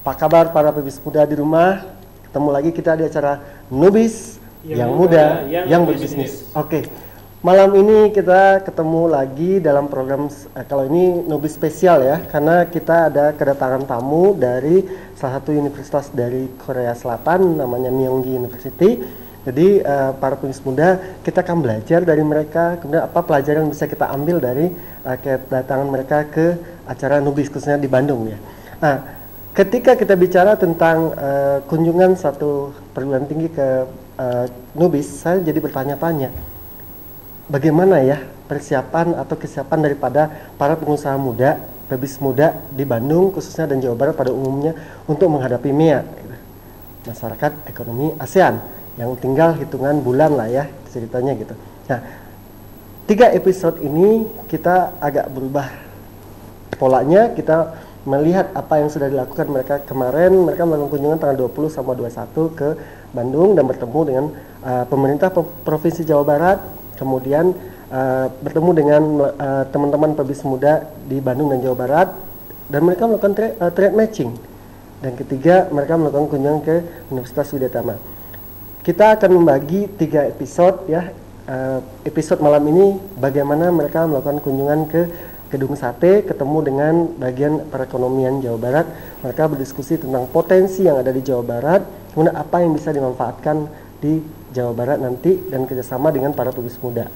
Apa kabar para pebis muda di rumah? Ketemu lagi kita di acara Nubis yang muda yang berbisnis. Oke. Malam ini kita ketemu lagi dalam program kalau ini Nubis spesial ya, karena kita ada kedatangan tamu dari salah satu universitas dari Korea Selatan namanya Myonggi University. Jadi para pebis muda kita akan belajar dari mereka, kemudian apa pelajaran yang bisa kita ambil dari kedatangan mereka ke acara Nubis khususnya di Bandung ya. Nah, ketika kita bicara tentang kunjungan satu perguruan tinggi ke Nubis, saya jadi bertanya-tanya, bagaimana ya persiapan atau kesiapan daripada para pengusaha muda, pebis muda di Bandung khususnya dan Jawa Barat pada umumnya untuk menghadapi MEA, masyarakat ekonomi ASEAN, yang tinggal hitungan bulan lah ya ceritanya gitu. Nah, 3 episode ini kita agak berubah polanya, kita melihat apa yang sudah dilakukan mereka kemarin. Mereka melakukan kunjungan tanggal 20 sama 21 ke Bandung dan bertemu dengan pemerintah Provinsi Jawa Barat, kemudian bertemu dengan teman-teman pebis muda di Bandung dan Jawa Barat, dan mereka melakukan trade matching. Dan ketiga, mereka melakukan kunjungan ke Universitas Widyatama. Kita akan membagi 3 episode ya. Episode malam ini bagaimana mereka melakukan kunjungan ke Gedung Sate, ketemu dengan bagian perekonomian Jawa Barat. Mereka berdiskusi tentang potensi yang ada di Jawa Barat, kemudian apa yang bisa dimanfaatkan di Jawa Barat nanti, dan kerjasama dengan para pebis muda.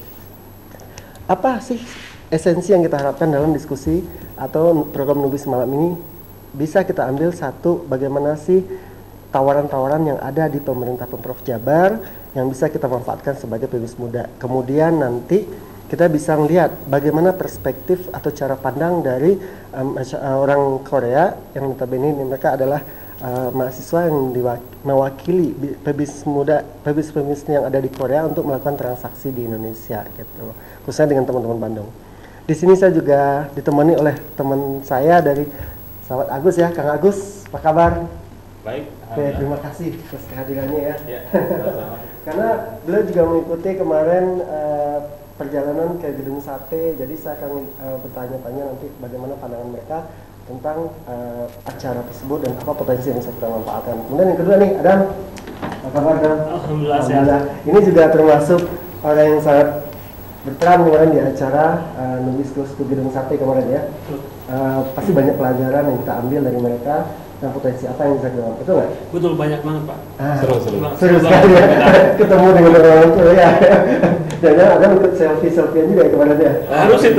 Apa sih esensi yang kita harapkan dalam diskusi atau program Nubis malam ini? Bisa kita ambil satu, bagaimana sih tawaran-tawaran yang ada di pemerintah Pemprov Jabar yang bisa kita manfaatkan sebagai pebis muda. Kemudian nanti kita bisa melihat bagaimana perspektif atau cara pandang dari orang Korea yang notabene mereka adalah mahasiswa yang mewakili pebis muda, pebis yang ada di Korea untuk melakukan transaksi di Indonesia gitu, khususnya dengan teman-teman Bandung. Di sini saya juga ditemani oleh teman saya dari sahabat Agus ya, Kang Agus, apa kabar? Baik. Oke, terima kasih atas kehadirannya ya. Sama-sama. Karena beliau juga mengikuti kemarin perjalanan ke Gedung Sate, jadi saya akan bertanya-tanya nanti bagaimana pandangan mereka tentang acara tersebut dan apa potensi yang bisa kita manfaatkan. Kemudian yang kedua nih, Adam, apa kabar Adam? Alhamdulillah. Ini juga termasuk orang yang sangat berperan kemarin di acara Nubis ke Gedung Sate kemarin ya. Pasti banyak pelajaran yang kita ambil dari mereka. Nah, potensi apa yang bisa kita lakukan, betul nggak? Betul, banyak banget Pak. Seru sekali ya. Ketemu dengan orang tua ya. Jangan ada ikut selfie-selfie juga ya kemarin ya. Harus itu.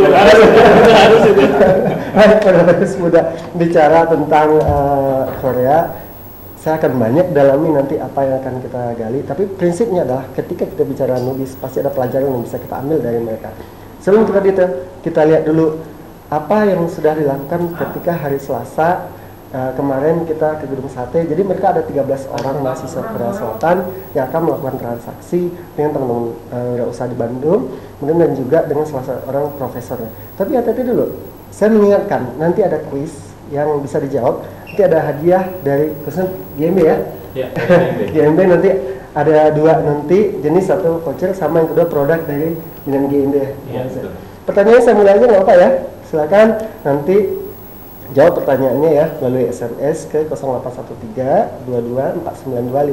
Baik, pada pebis muda bicara tentang Korea, saya akan banyak dalami nanti apa yang akan kita gali. Tapi prinsipnya adalah ketika kita bicara Nubis, pasti ada pelajaran yang bisa kita ambil dari mereka. Sebelum kita detail, kita lihat dulu apa yang sudah dilakukan ketika hari Selasa. Kemarin kita ke Gedung Sate, jadi mereka ada 13 orang mahasiswa Korea Selatan yang akan melakukan transaksi dengan teman-teman wirausaha di Bandung, kemudian dan juga dengan salah seorang profesornya. Tapi hati-hati dulu, saya mengingatkan, nanti ada kuis yang bisa dijawab, nanti ada hadiah dari khususnya GMB ya? Ya, GMB nanti ada 2 nanti, jenis satu voucher sama yang kedua produk dari bidang GMB. Ya, pertanyaannya saya mulai aja nggak apa ya, silakan nanti jawab pertanyaannya ya melalui SMS ke 0813 22 492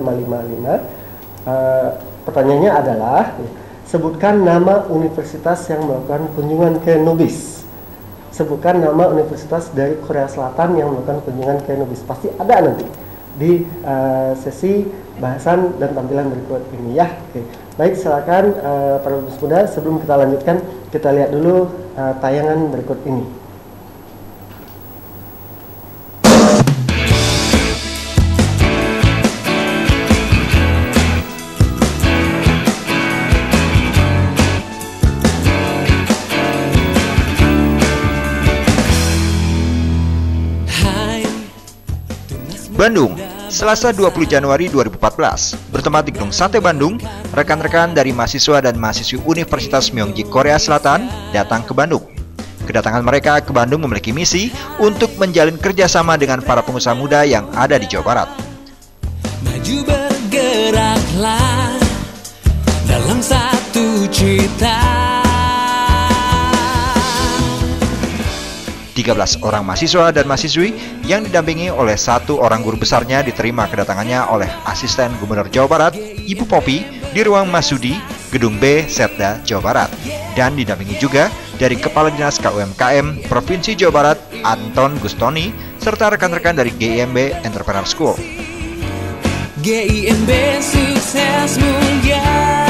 555. Pertanyaannya adalah, sebutkan nama universitas yang melakukan kunjungan ke Nubis. Sebutkan nama universitas dari Korea Selatan yang melakukan kunjungan ke Nubis. Pasti ada nanti di sesi bahasan dan tampilan berikut ini ya. Oke. Baik, silakan para pebis muda, sebelum kita lanjutkan, kita lihat dulu tayangan berikut ini. Bandung, Selasa 20 Januari 2014. Bertempat di Gedung Sate Bandung, rekan-rekan dari mahasiswa dan mahasiswi Universitas Myonggi Korea Selatan datang ke Bandung. Kedatangan mereka ke Bandung memiliki misi untuk menjalin kerjasama dengan para pengusaha muda yang ada di Jawa Barat. Maju bergeraklah dalam satu cita. Di 13 orang mahasiswa dan mahasiswi yang didampingi oleh 1 orang guru besarnya diterima kedatangannya oleh Asisten Gubernur Jawa Barat, Ibu Popi, di ruang Masudi, Gedung B, Setda, Jawa Barat. Dan didampingi juga dari Kepala Dinas KUMKM Provinsi Jawa Barat, Anton Gustoni, serta rekan-rekan dari GIMB Entrepreneur School. GIMB sukses mulia.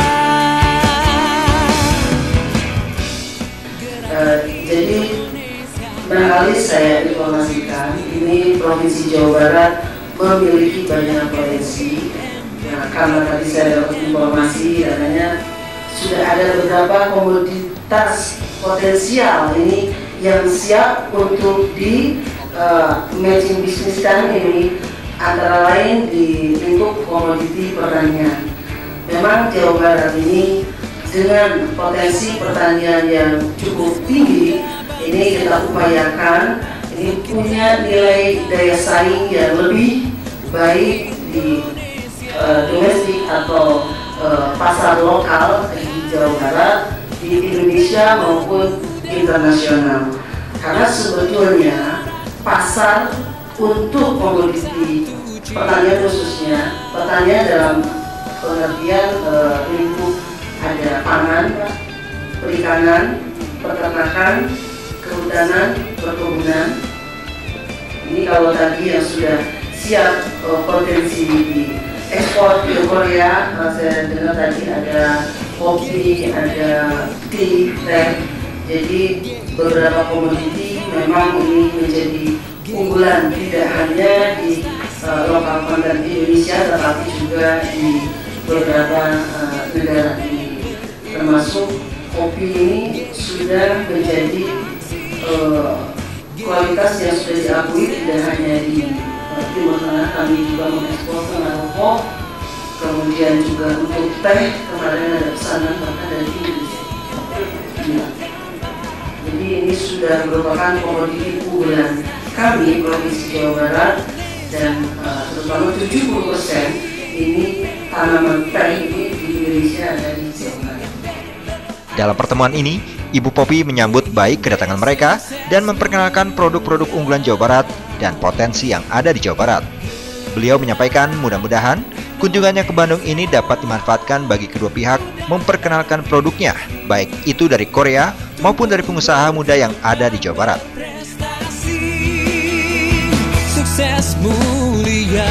Jadi barangkali saya informasikan, ini Provinsi Jawa Barat memiliki banyak potensi. Nah, karena tadi saya dapat informasi, katanya sudah ada beberapa komoditas potensial ini yang siap untuk di matching bisniskan ini, antara lain di lingkup komoditi pertanian. Memang Jawa Barat ini dengan potensi pertanian yang cukup tinggi, ini kita upayakan ini punya nilai daya saing yang lebih baik di domestik atau pasar lokal di Jawa Barat, di Indonesia maupun internasional. Karena sebetulnya pasar untuk komoditi pertanian, khususnya pertanian dalam pengertian lingkup ada pangan, perikanan, peternakan, kehutanan, perkebunan. Ini kalau tadi yang sudah siap potensi di ekspor ke Korea, saya dengar tadi ada kopi, ada tea, teh. Jadi beberapa komoditi memang ini menjadi unggulan tidak hanya di lokal konten Indonesia, tetapi juga di beberapa negara ini. Termasuk kopi ini sudah menjadi kualitas yang sudah diakui tidak hanya di Timur Tengah, kami juga mengekspor ke Maroko, kemudian juga untuk teh kemarin ada pesanan bahkan dari Indonesia. Jadi ini sudah merupakan komoditi unggulan kami Provinsi Jawa Barat, dan terutama 70% ini tanaman teh ini di Indonesia ada di Jawa Barat. Dalam pertemuan ini, Ibu Popi menyambut baik kedatangan mereka dan memperkenalkan produk-produk unggulan Jawa Barat dan potensi yang ada di Jawa Barat. Beliau menyampaikan mudah-mudahan kunjungannya ke Bandung ini dapat dimanfaatkan bagi kedua pihak memperkenalkan produknya, baik itu dari Korea maupun dari pengusaha muda yang ada di Jawa Barat. Sukses mulia.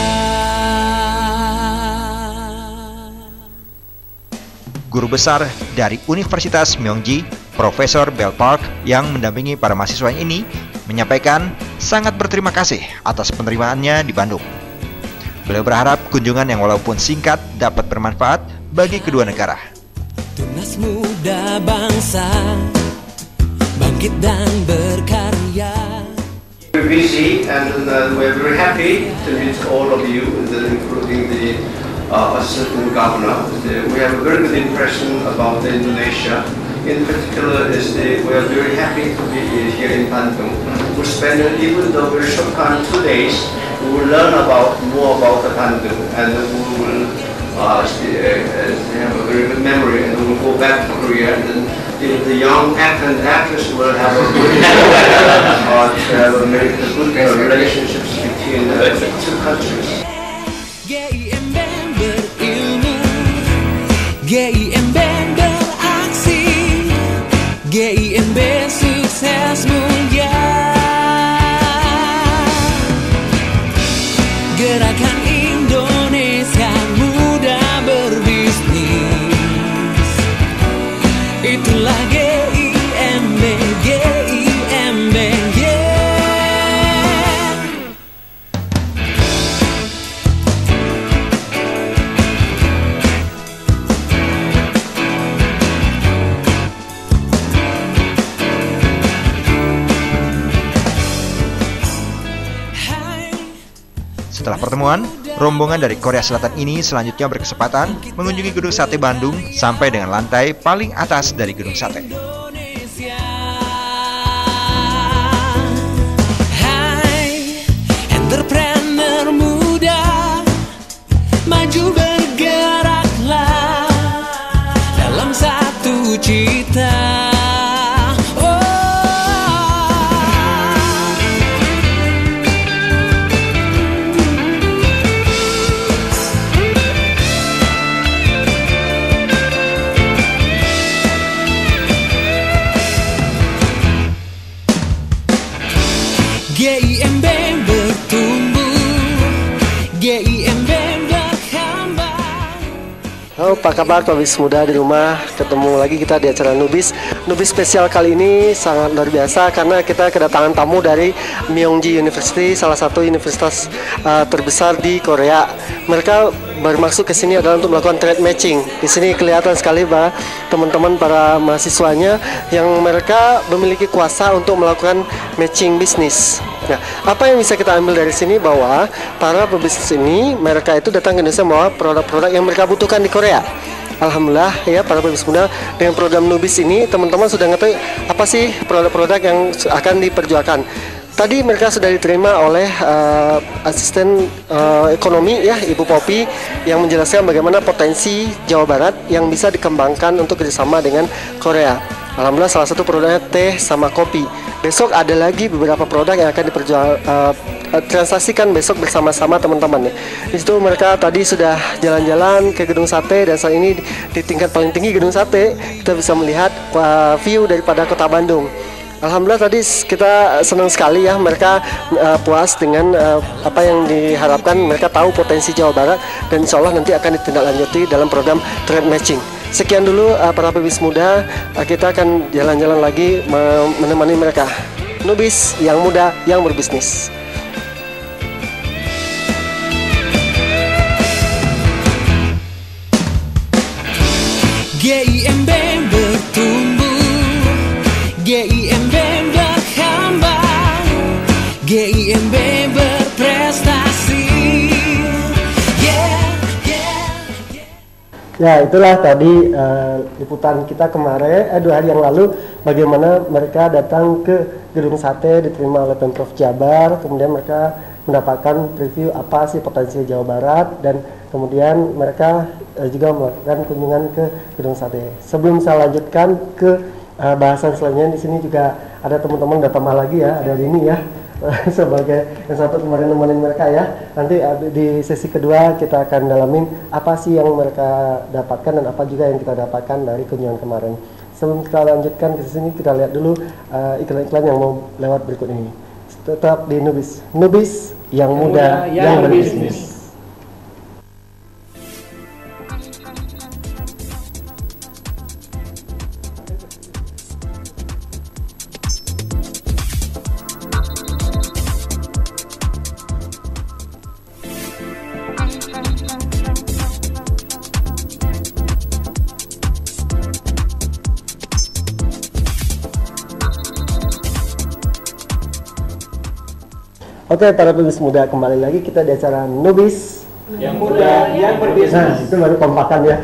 Guru besar dari Universitas Myongji, Profesor Bell Park, yang mendampingi para mahasiswa ini menyampaikan sangat berterima kasih atas penerimaannya di Bandung. Beliau berharap kunjungan yang walaupun singkat dapat bermanfaat bagi kedua negara. Tunas muda bangsa bangkit dan berkarya. We're busy and we're very happy to meet all of you, including the Assistant Governor. We have a very good impression about Indonesia. In particular, we are very happy to be here in Bandung. We spend, even though very short time, 2 days, we will learn more about Bandung, and we will have a very good memory, and we will go back to Korea. And the young actor and actress will have a good relationships between the two countries. GIMB berilmu, GIMB beraksi, GIMB sukses mulia. Gerakan Indonesia muda berbisnis, itulah GIMB, GIMB, yeah. Setelah pertemuan, rombongan dari Korea Selatan ini selanjutnya berkesempatan mengunjungi Gedung Sate Bandung sampai dengan lantai paling atas dari Gedung Sate. Hai, entrepreneur muda, maju bergeraklah dalam satu cita. Oh, Halo, apa kabar Pak Bis Muda di rumah? Ketemu lagi kita di acara Nubis. Nubis spesial kali ini sangat luar biasa karena kita kedatangan tamu dari Myongji University, salah satu universitas terbesar di Korea. Mereka bermaksud ke sini adalah untuk melakukan trade matching. Di sini kelihatan sekali bahwa teman-teman para mahasiswanya yang mereka memiliki kuasa untuk melakukan matching bisnis. Nah, apa yang bisa kita ambil dari sini bahwa para pebisnis ini mereka itu datang ke Indonesia membawa produk-produk yang mereka butuhkan di Korea. Alhamdulillah ya para pebisnis muda, dengan program Nubis ini teman-teman sudah ngerti apa sih produk-produk yang akan diperjualkan. Tadi mereka sudah diterima oleh asisten ekonomi ya Ibu Popi yang menjelaskan bagaimana potensi Jawa Barat yang bisa dikembangkan untuk kerjasama dengan Korea. Alhamdulillah salah satu produknya teh sama kopi. Besok ada lagi beberapa produk yang akan transaksikan besok bersama-sama teman-teman ya. Di situ mereka tadi sudah jalan-jalan ke gedung sate dan saat ini di tingkat paling tinggi gedung sate kita bisa melihat view daripada kota Bandung. Alhamdulillah tadi kita senang sekali ya mereka puas dengan apa yang diharapkan. Mereka tahu potensi Jawa Barat dan insya Allah nanti akan ditindaklanjuti dalam program trade matching. Sekian dulu para pebisnis muda, kita akan jalan-jalan lagi menemani mereka. Nubis yang muda yang berbisnis. GIMB bertumbuh, GIMB berkembang, GIMB berprestasi. Ya itulah tadi liputan kita kemarin 2 hari yang lalu bagaimana mereka datang ke gedung sate diterima oleh Pemprov Jabar, kemudian mereka mendapatkan preview apa sih potensi Jawa Barat dan kemudian mereka juga melakukan kunjungan ke gedung sate. Sebelum saya lanjutkan ke bahasan selanjutnya, di sini juga ada teman-teman udah tambah lagi ya, ada ini ya sebagai yang satu kemarin nemenin mereka ya. Nanti di sesi kedua kita akan dalamin apa sih yang mereka dapatkan dan apa juga yang kita dapatkan dari kunjungan kemarin. Sebelum kita lanjutkan ke sini, kita lihat dulu iklan-iklan yang mau lewat berikut ini. Tetap di Nubis. Nubis yang muda yang berbisnis. Oke, para pebisnis muda, kembali lagi kita di acara Nubis yang muda yang berbisnis. Nah, itu baru kompakan ya.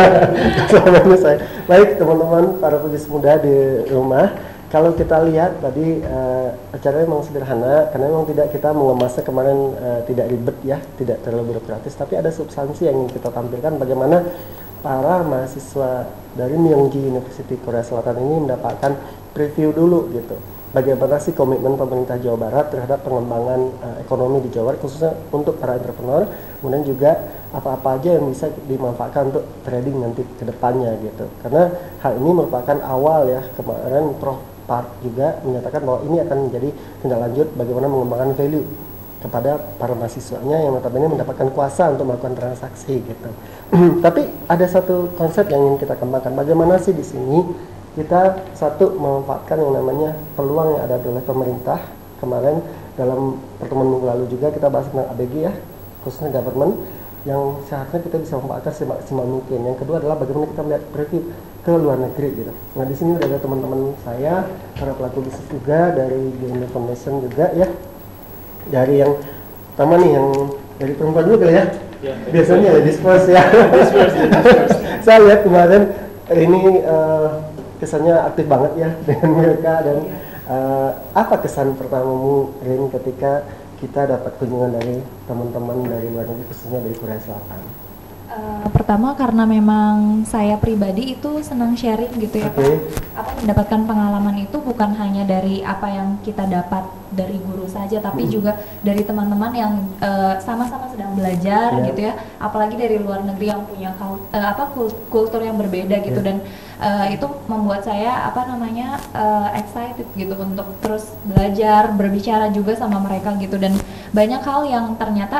Baik teman-teman, para pebisnis muda di rumah, kalau kita lihat tadi acaranya memang sederhana karena memang tidak kita mengemasnya kemarin tidak ribet ya, tidak terlalu birokratis, tapi ada substansi yang ingin kita tampilkan bagaimana para mahasiswa dari Myongji University Korea Selatan ini mendapatkan preview dulu gitu. Bagaimana sih komitmen pemerintah Jawa Barat terhadap pengembangan ekonomi di Jawa Barat khususnya untuk para entrepreneur, kemudian juga apa-apa aja yang bisa dimanfaatkan untuk trading nanti ke depannya gitu. Karena hal ini merupakan awal ya, kemarin Prof. Park juga menyatakan bahwa ini akan menjadi tindak lanjut bagaimana mengembangkan value kepada para mahasiswanya yang notabene mendapatkan kuasa untuk melakukan transaksi gitu. Tapi ada satu konsep yang ingin kita kembangkan. Bagaimana sih di sini kita satu memanfaatkan yang namanya peluang yang ada oleh pemerintah. Kemarin dalam pertemuan minggu lalu juga kita bahas tentang ABG ya, khususnya government yang seharusnya kita bisa memanfaatkan semaksimal mungkin. Yang kedua adalah bagaimana kita melihat preview ke luar negeri gitu. Nah di sini udah ada teman-teman saya, para pelaku bisnis juga dari GIMB Foundation juga ya. Dari yang pertama nih yang dari perempuan juga ya. Biasanya ladies first ya. Saya lihat kemarin ini kesannya aktif banget ya dengan mereka dan apa kesan pertamamu Rin ketika kita dapat kunjungan dari teman-teman dari luar negeri khususnya dari Korea Selatan? Pertama karena memang saya pribadi itu senang sharing gitu ya Pak. Apa mendapatkan pengalaman itu bukan hanya dari apa yang kita dapat dari guru saja, tapi juga dari teman-teman yang sama-sama sedang belajar gitu ya. Apalagi dari luar negeri yang punya kultur yang berbeda gitu dan itu membuat saya excited gitu untuk terus belajar, berbicara juga sama mereka gitu dan banyak hal yang ternyata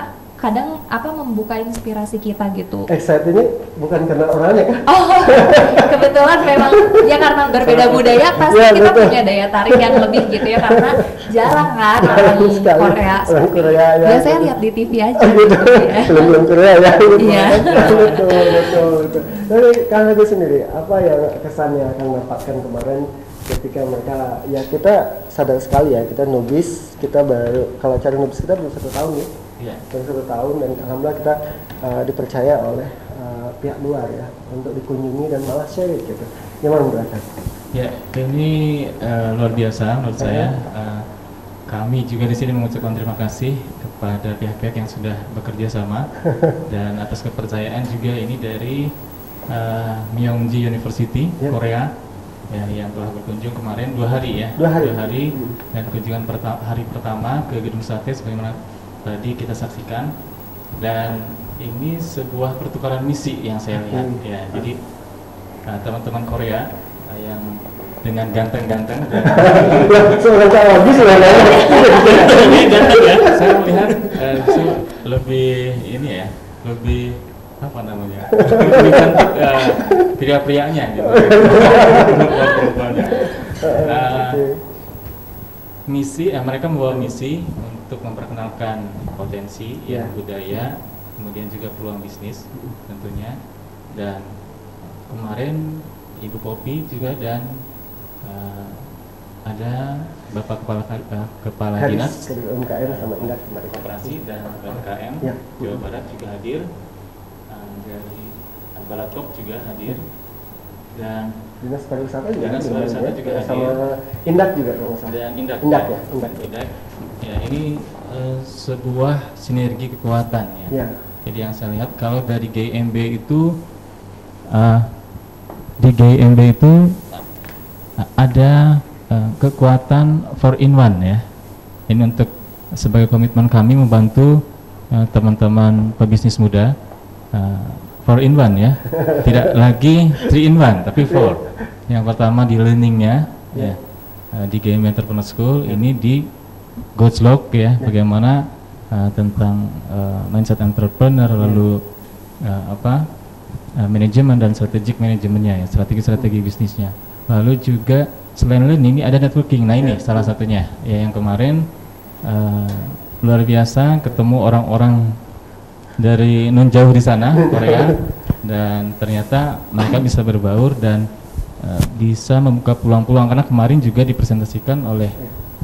kadang membuka inspirasi kita gitu. Excited ini bukan karena orangnya kan? Oh, kebetulan memang ya karena berbeda budaya pasti Ya, kita betul. punya daya tarik yang lebih gitu ya, karena jarang kan orang Sekali. Korea. Orang Korea ya. Biasanya lihat di TV aja. Oh, gitu. Ya. Belum Korea ya. Iya. Betul. Tapi Kang Agus sendiri, apa yang kesan yang akan dapatkan kemarin ketika mereka, ya kita sadar sekali ya, kita nubis, kita baru, kalau cari nubis kita baru 1 tahun ya. Iya. Baru 1 tahun dan alhamdulillah kita dipercaya oleh pihak luar ya untuk dikunjungi dan malah share gitu. Gimana mereka? Ya, ini luar biasa menurut saya. Kami juga di sini mengucapkan terima kasih kepada pihak-pihak yang sudah bekerja sama dan atas kepercayaan juga ini dari Myongji University Korea ya, yang telah berkunjung kemarin 2 hari ya. 2 hari. 2 hari dan kunjungan hari pertama ke Gedung Sate sebagaimana tadi kita saksikan, dan ini sebuah pertukaran misi yang saya lihat ya. Jadi teman-teman Korea yang dengan ganteng-ganteng dan Seorang Kang Agus lah ya. ini ganteng ya, saya melihat lebih ini ya, lebih apa namanya, lebih cantik pria-prianya gitu. Misi, mereka membawa misi untuk memperkenalkan potensi ya, budaya, kemudian juga peluang bisnis tentunya. Dan kemarin Ibu Popi juga dan ada Bapak Kepala Dinas UMKM sama Indak kemarin. Koperasi dan UMKM Ya. Jawa Barat juga hadir, dari Balatok juga hadir, dan Dinas Pariwisata juga Dinas hadir, Pariwisata ya. juga hadir. Sama Indak juga kalau nggak salah. dan Indak. Indak ya, Indak. Ya, ini sebuah sinergi kekuatan ya. Ya. Jadi yang saya lihat kalau dari GIMB itu di GIMB itu ada kekuatan 4-in-1 ya. Ini untuk sebagai komitmen kami membantu teman-teman pebisnis muda 4-in-1 ya. Tidak lagi 3-in-1 tapi 4. Yang pertama di learningnya ya, di GIMB Entrepreneur School, ini di Gojlok ya, bagaimana tentang mindset entrepreneur, lalu manajemen dan strategic manajemennya ya, strategi bisnisnya. Lalu juga selain learning ini ada networking. Nah ini salah satunya ya, yang kemarin luar biasa, ketemu orang-orang dari non jauh di sana Korea, dan ternyata mereka bisa berbaur dan bisa membuka peluang-peluang, karena kemarin juga dipresentasikan oleh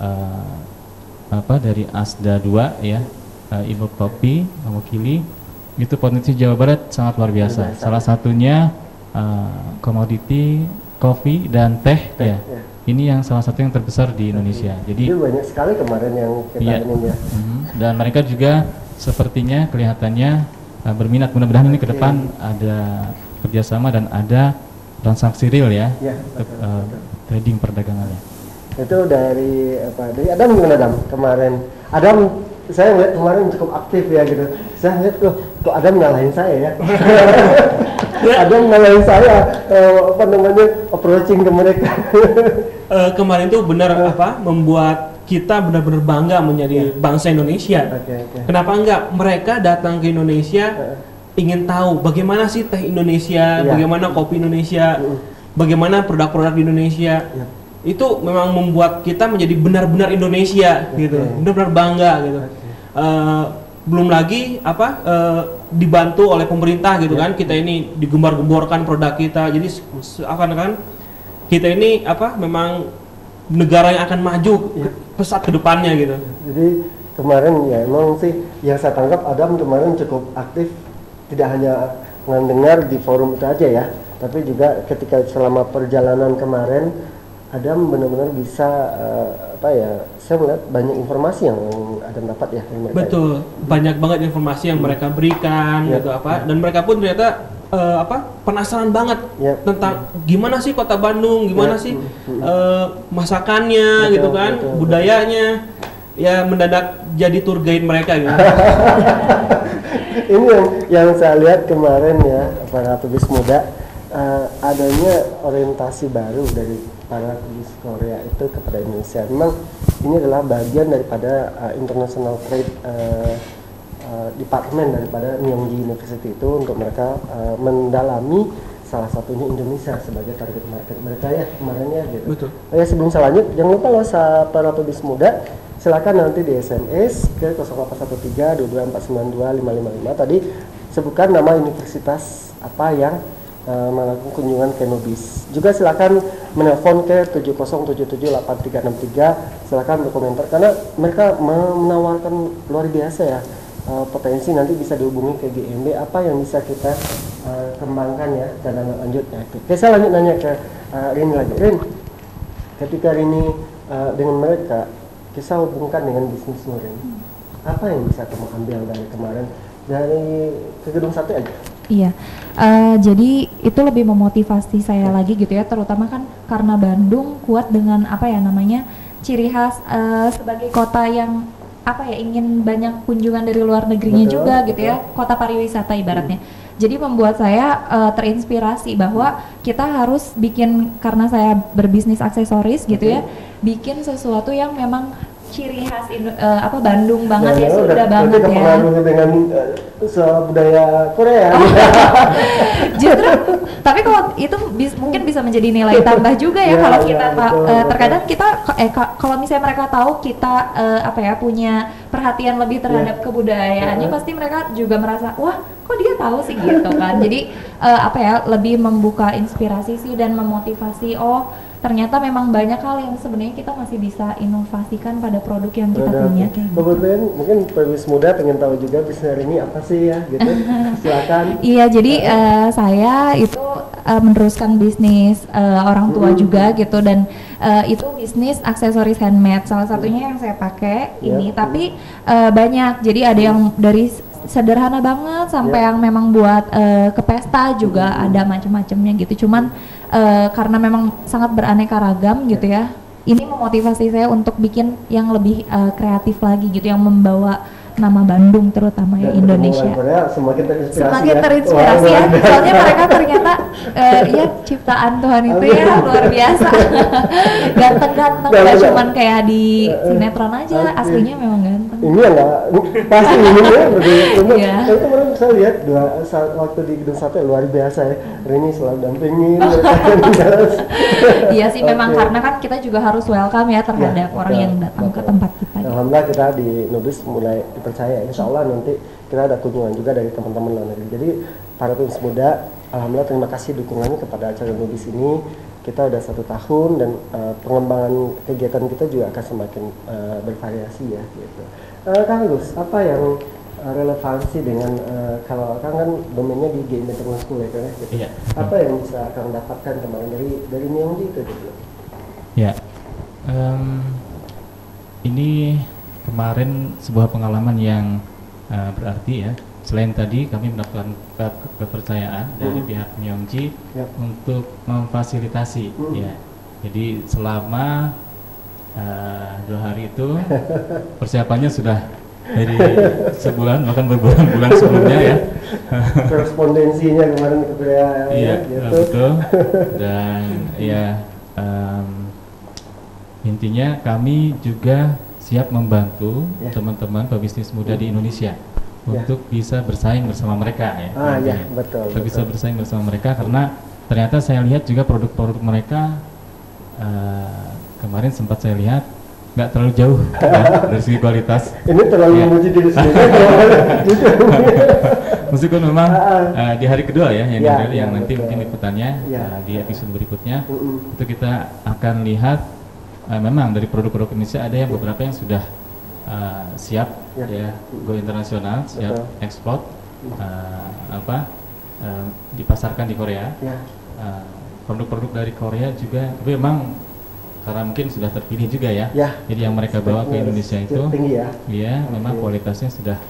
dari ASDA 2 ya, Ibu Popi mewakili, itu potensi Jawa Barat sangat luar biasa. Salah satunya komoditi kopi dan teh ya. Ini yang salah satu yang terbesar di Indonesia. Jadi banyak sekali kemarin yang kita ini ya. Dan mereka juga sepertinya kelihatannya berminat. Mudah-mudahan ini ke depan ada kerjasama dan ada transaksi real ya, untuk trading perdagangannya. Itu dari Adam, gimana Adam kemarin? Adam, saya lihat kemarin cukup aktif ya gitu. Saya lihat kok Adam ngalahin saya ya. Adam ngalahin saya approaching ke mereka. Kemarin tuh benar membuat kita benar-benar bangga menjadi bangsa Indonesia. Kenapa enggak mereka datang ke Indonesia ingin tahu bagaimana sih teh Indonesia, bagaimana kopi Indonesia, bagaimana produk-produk di Indonesia. Itu memang membuat kita menjadi benar-benar Indonesia gitu, benar-benar bangga gitu. Belum lagi dibantu oleh pemerintah gitu kan, kita ini digembar-gemborkan produk kita, jadi akan kita ini memang negara yang akan maju pesat ke depannya gitu. Jadi kemarin ya emang sih yang saya tangkap Adam kemarin cukup aktif, tidak hanya mendengar di forum itu aja ya, tapi juga ketika selama perjalanan kemarin Adam benar-benar bisa saya melihat banyak informasi yang Adam dapat ya. Betul, banyak banget informasi yang mereka berikan gitu dan mereka pun ternyata penasaran banget tentang gimana sih kota Bandung, gimana sih masakannya gitu kan, budayanya. Ya mendadak jadi tour guide mereka gitu. Ini yang saya lihat kemarin ya, para pebisnis muda, adanya orientasi baru dari para pebisnis Korea itu kepada Indonesia. Memang ini adalah bagian daripada international trade departemen daripada Myongji University itu untuk mereka mendalami salah satunya Indonesia sebagai target market mereka ya kemarin ya gitu. Betul. Ya sebelum saya lanjut, jangan lupa loh para pebisnis muda, silakan nanti di SMS ke 0813 22492555 tadi sebutkan nama universitas apa yang melakukan kunjungan ke Nubis. Juga silakan menelpon ke 70778363, silakan berkomentar karena mereka menawarkan luar biasa ya potensi. Nanti bisa dihubungi ke GMB apa yang bisa kita kembangkan ya dan lanjutnya. Oke, saya lanjut nanya ke Rini lagi. Rin, ketika Rini dengan mereka kita hubungkan dengan bisnismu Rin, apa yang bisa kamu ambil dari kemarin dari ke gedung sate aja? Iya, jadi itu lebih memotivasi saya lagi gitu ya, terutama kan karena Bandung kuat dengan apa ya namanya ciri khas sebagai kota yang apa ya ingin banyak kunjungan dari luar negerinya juga gitu ya, kota pariwisata ibaratnya. Jadi membuat saya terinspirasi bahwa kita harus bikin, karena saya berbisnis aksesoris gitu ya, bikin sesuatu yang memang ciri khas Bandung banget ya, sudah banget ya. Dengan budaya Korea. Justru, tapi kalau itu mungkin bisa menjadi nilai tambah juga ya, kalau kita terkadang kita kalau misalnya mereka tahu kita punya perhatian lebih terhadap kebudayaannya, pasti mereka juga merasa wah kok dia tahu sih gitu kan. Jadi lebih membuka inspirasi sih dan memotivasi, oh ternyata memang banyak hal yang sebenarnya kita masih bisa inovasikan pada produk yang kita punya kayak gitu. Mungkin pebisnis muda pengen tahu juga bisnis ini apa sih ya gitu. Silakan. Iya, jadi saya itu meneruskan bisnis orang tua juga gitu, dan itu bisnis aksesoris handmade. Salah satunya yang saya pakai ini, tapi banyak. Jadi ada yang dari sederhana banget sampai yang memang buat ke pesta juga ada macam-macamnya gitu. Cuman karena memang sangat beraneka ragam gitu ya, ini memotivasi saya untuk bikin yang lebih kreatif lagi gitu, yang membawa nama Bandung terutama ya, Indonesia. Semakin terinspirasi ya, soalnya mereka ternyata ya ciptaan Tuhan itu ya luar biasa. Ganteng-ganteng, gak cuman kayak di sinetron aja, aslinya memang ganteng. Ini ya nggak pasti ini ya begitu. Itu kemarin saya lihat waktu di gedung sate luar biasa ya. Rini selalu dampingin. Iya sih, memang karena kan kita juga harus welcome ya terhadap orang yang datang ke tempat kita. Alhamdulillah kita di Nubis mulai dipercaya. Insya Allah nanti kita ada kunjungan juga dari teman-teman luar negeri. Jadi para pebisnis muda, alhamdulillah terima kasih dukungannya kepada acara Nubis ini. Kita udah 1 tahun dan pengembangan kegiatan kita juga akan semakin bervariasi ya gitu. Kang Gus, apa yang relevansi dengan kalau Kang kan domainnya di Game International School ya kan? Gitu. Iya. Apa yang bisa Kang dapatkan kemarin dari Myongji itu gitu? Ya, ini kemarin sebuah pengalaman yang berarti ya. Selain tadi kami mendapatkan kepercayaan dari pihak Myongji untuk memfasilitasi ya. Jadi selama 2 hari itu persiapannya sudah dari sebulan bahkan berbulan-bulan sebelumnya ya. Korespondensinya kemarin ke Korea iya, gitu. Betul. Dan ya intinya kami juga siap membantu teman-teman pebisnis muda di Indonesia untuk bisa bersaing bersama mereka ya. Betul. Bisa bersaing bersama mereka karena ternyata saya lihat juga produk-produk mereka kemarin sempat saya lihat nggak terlalu jauh ya, dari segi kualitas. Ini terlalu memuji diri sendiri. Meskipun memang di hari kedua ya yang nanti mungkin liputannya di episode berikutnya itu kita akan lihat memang dari produk-produk Indonesia ada yang beberapa yang sudah siap ya go internasional, siap ekspor dipasarkan di Korea. Produk-produk dari Korea juga tapi memang karena mungkin sudah terpilih juga ya. Jadi yang mereka bawa ke Indonesia itu tinggi ya. Iya, memang kualitasnya sudah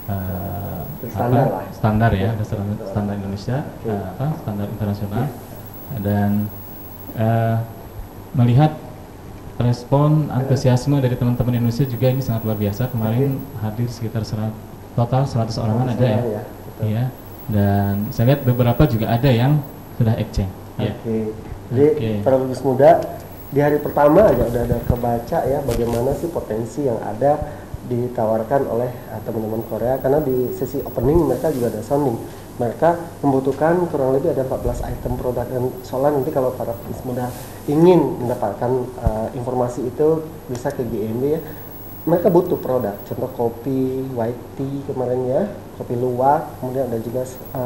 standar ya, standar Indonesia, standar internasional. Dan melihat respon antusiasme dari teman-teman Indonesia juga ini sangat luar biasa. Kemarin hadir sekitar total 100 orangan ada ya. Iya. Dan saya lihat beberapa juga ada yang sudah exchange. Jadi para pebisnis muda di hari pertama aja udah ada kebaca ya bagaimana sih potensi yang ada ditawarkan oleh teman-teman Korea, karena di sesi opening mereka juga ada sounding. Mereka membutuhkan kurang lebih ada 14 item produk, dan soalnya nanti kalau para pebisnis muda ingin mendapatkan informasi itu bisa ke GMB ya. Mereka butuh produk, contoh kopi, white tea kemarin ya, kopi luwak, kemudian ada juga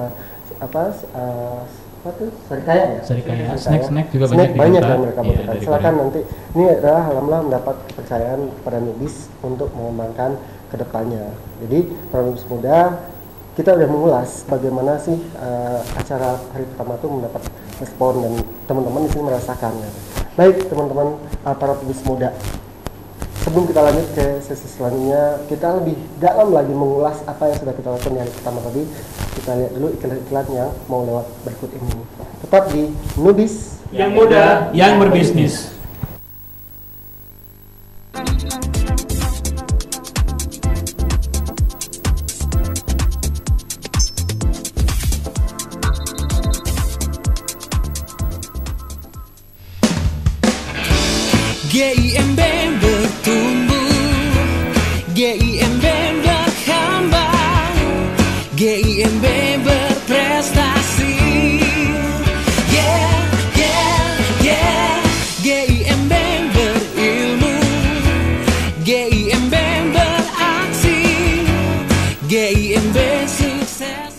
Serikaya ya? Serikaya. Snack juga snack banyak yang mereka Iya, butuhkan. Silakan nanti, ini adalah alhamdulillah mendapat kepercayaan pada Nubis untuk mengembangkan kedepannya. Jadi para Nubis muda, kita udah mengulas bagaimana sih acara hari pertama itu mendapat respon, dan teman-teman di sini merasakan. Ya. Baik teman-teman para Nubis muda, sebelum kita lanjut ke sesi selanjutnya, kita lebih dalam lagi mengulas apa yang sudah kita lakukan di hari pertama tadi. Kita lihat dulu iklan-iklan yang mau lewat berikut ini. Tetap di Nubis yang muda, yang berbisnis. GIMB bertumbuh, GIMB berkembang, GIMB berprestasi. Yeah, yeah, yeah. GIMB berilmu, GIMB beraksi, GIMB sukses.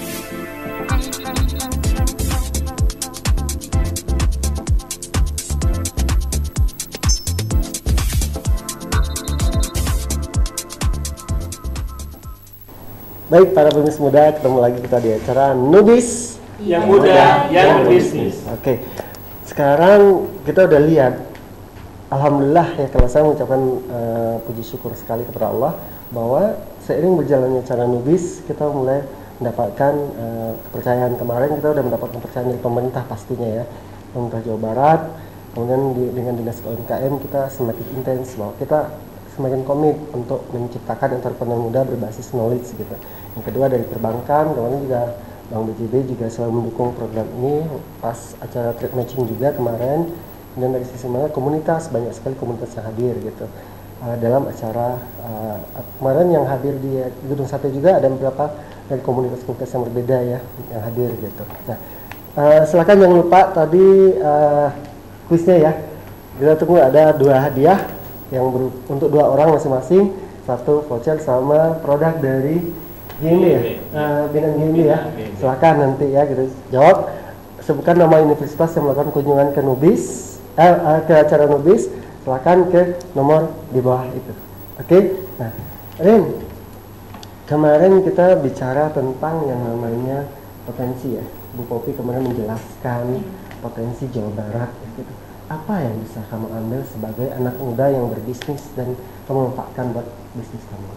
Baik para pebisnis muda, ketemu lagi kita di acara Nubis Yang muda, yang berbisnis. Oke, sekarang kita udah lihat, alhamdulillah ya, kalau saya mengucapkan puji syukur sekali kepada Allah bahwa seiring berjalannya acara Nubis, kita mulai mendapatkan kepercayaan. Kemarin kita udah mendapatkan kepercayaan dari pemerintah pastinya ya, pemerintah Jawa Barat. Kemudian dengan dinas UMKM kita semakin intens bahwa kita semakin komit untuk menciptakan entrepreneur muda berbasis knowledge gitu. Yang kedua dari perbankan, kemarin juga Bank BJB juga selalu mendukung program ini pas acara trade matching juga kemarin. Dan dari sisi mana komunitas, banyak sekali komunitas yang hadir gitu dalam acara kemarin. Yang hadir di Gedung Sate juga ada beberapa dari komunitas-komunitas yang berbeda ya yang hadir gitu. Nah, silakan jangan lupa tadi kuisnya ya. Kita tunggu ada 2 hadiah yang untuk 2 orang masing-masing, 1 voucher sama produk dari GIMB ya, Binaan GIMB ya. Silakan nanti ya gitu jawab, sebutkan nama universitas yang melakukan kunjungan ke Nubis, ke acara Nubis. Silakan ke nomor di bawah itu. Oke. Nah, Rin, kemarin kita bicara tentang yang namanya potensi ya. Bu Popi kemarin menjelaskan potensi Jawa Barat gitu. Apa yang bisa kamu ambil sebagai anak muda yang berbisnis dan kamu manfaatkan buat bisnis kamu?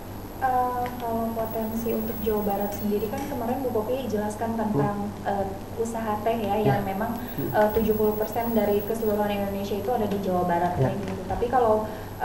Kalau potensi untuk Jawa Barat sendiri kan kemarin Bu Popi jelaskan tentang usaha teh ya, yang memang 70% dari keseluruhan Indonesia itu ada di Jawa Barat kayak gitu. Tapi kalau